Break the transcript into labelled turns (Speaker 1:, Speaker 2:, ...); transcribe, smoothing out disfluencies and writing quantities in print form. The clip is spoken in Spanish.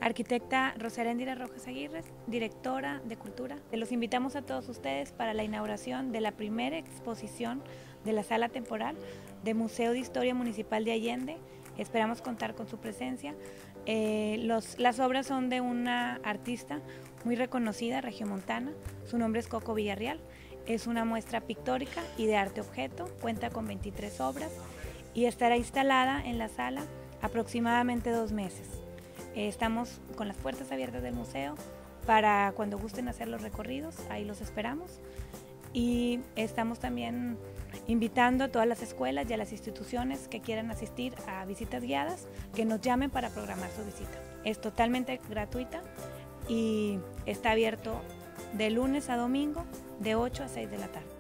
Speaker 1: Arquitecta Rosa Heréndira Rojas Aguirre, directora de Cultura. Los invitamos a todos ustedes para la inauguración de la primera exposición de la Sala Temporal del Museo de Historia Municipal de Allende. Esperamos contar con su presencia. Las obras son de una artista muy reconocida, regiomontana. Su nombre es Coco Villarreal. Es una muestra pictórica y de arte objeto. Cuenta con 23 obras y estará instalada en la sala aproximadamente 2 meses. Estamos con las puertas abiertas del museo para cuando gusten hacer los recorridos, ahí los esperamos. Y estamos también invitando a todas las escuelas y a las instituciones que quieran asistir a visitas guiadas, que nos llamen para programar su visita. Es totalmente gratuita y está abierto de lunes a domingo de 8 a 6 de la tarde.